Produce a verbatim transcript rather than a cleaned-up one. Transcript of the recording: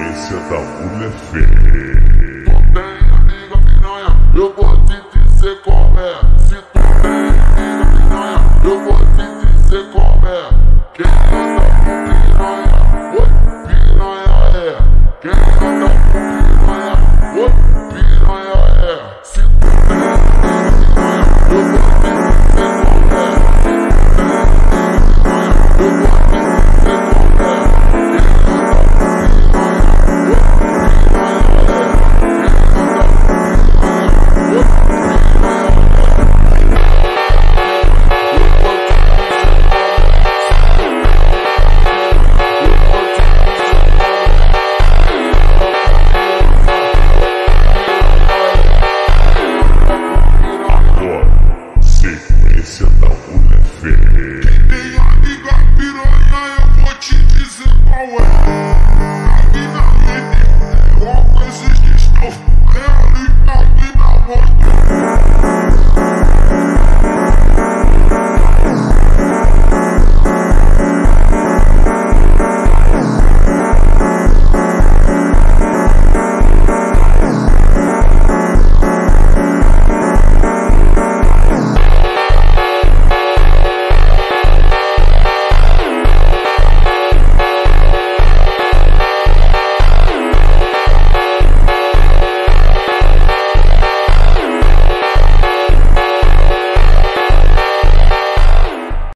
sequência da mulher feia. Tu tem amiga piranha, eu vou te dizer qual é. Se tu tem amiga piranha, eu vou te dizer qual é. Quem anda com piranha, oi, piranha é. Quem anda com piranha, oi, piranha é. Se tu tem amiga piranha, eu vou te dizer qual é. Eu vou te dizer qual é. Sequência da mulher feia. Quem tem amiga piranha, eu vou te dizer qual é.